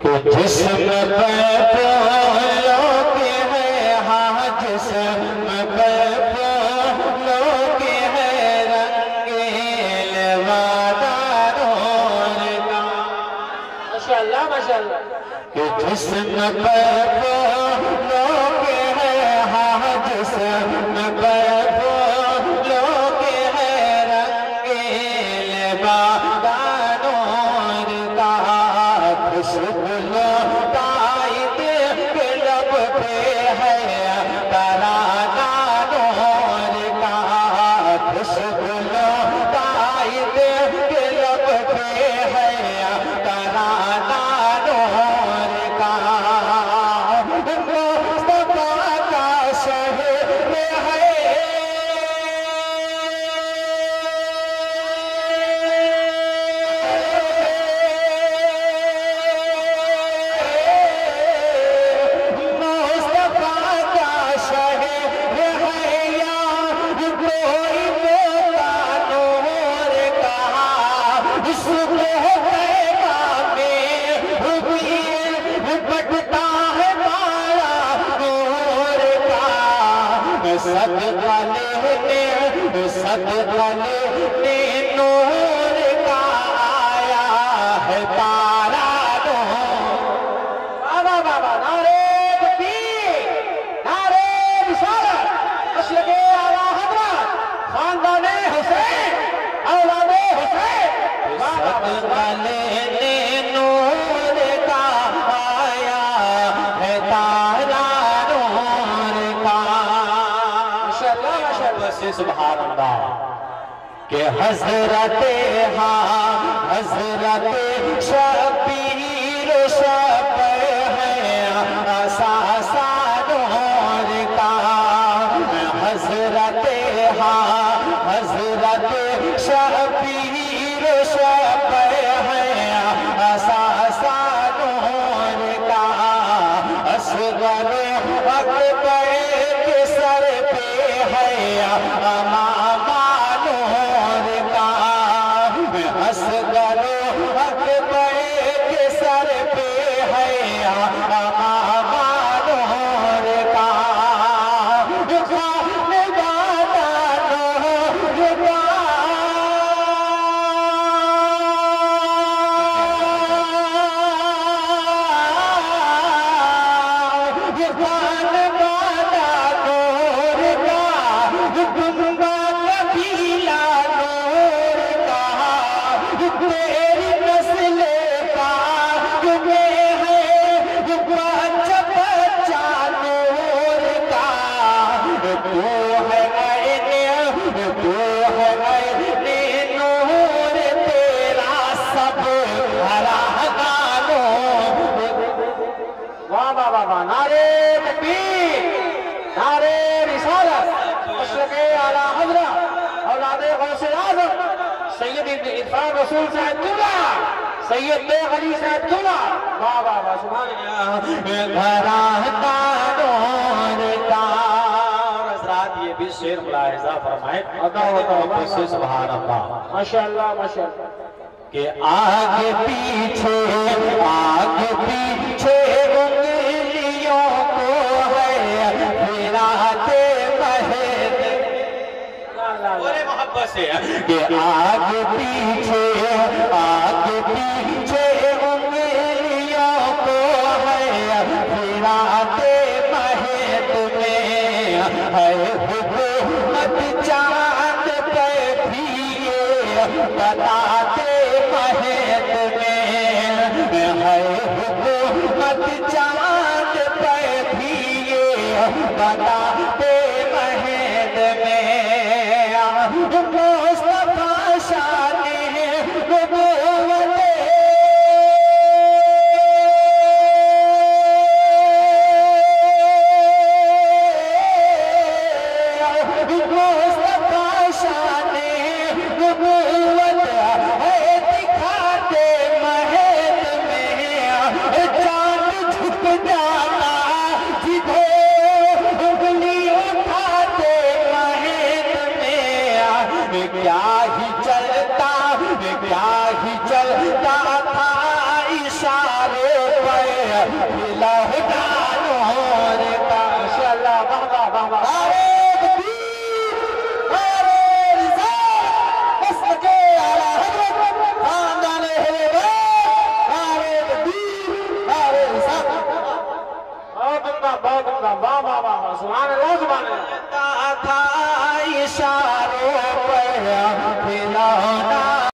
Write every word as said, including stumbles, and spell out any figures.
کہ جسم پہ پھولوں کے ہے ہاں جسم پہ پھولوں کے ہے رنگیل وادارون کا ماشاءاللہ ماشاءاللہ کہ جسم پہ پھولوں کے ہے ہاں جسم پہ پھولوں کے ہے رنگیل وادارون کا خوشبو لوٹائی کے لب پہ ہے ترانہ نور کا خوشبو لوٹائی کے لب پہ ہے ترانہ نور کا مصطفیٰ کا شہر ہے صدقہ لینے صدقہ لینے نور کا آیا ہے تارا نور بابا بابا نعرے تکبیر نعرے رسالت مشرق اعلی حضرت خاندان حسین اولاد حسین صدقہ لینے نور کا آیا ہے تارا سبحان اللہ کہ حضرت ہاں حضرت شبیر شب ہے اساسہ نور کا حضرت ہاں حضرت شبیر شب ہے اساسہ نور کا اصغر اکبر کے سر پہ ہے امام نور کا اصغر اکبر کے سر پہ ہے امام نور کا خانوادہ نور کا نعرے تکبیر نعرے رسالت مشرق اعلی حضرت اولاد غوث اعظم سید عرفان رسول صاحب قبلہ سید بیغ علی صاحب قبلہ واہ واہ واہ سبحان اللہ گھراتا نور کا حضرات یہ بھی شعر ملاحظہ فرمائے سے سبحان اللہ ماشاءاللہ ماشاءاللہ کہ آگے پیچھے آگے پیچھے کہ آگے پیچھے آگے پیچھے انگلیوں کو ہے پھراتے مہد میں ہے حکومت چاند پہ بھی بتاتے مہد میں ہے حکومت چاند پہ بھی بتاتے مہد میں مصطفیٰ شان نبوت مصطفیٰ شان نبوت ہے دکھاتے مہد میں چاند جھک جاتا جدھر انگلی اللہ واہ واہ واہ سبحان اللہ سبحان اللہ تھا اشاروں پر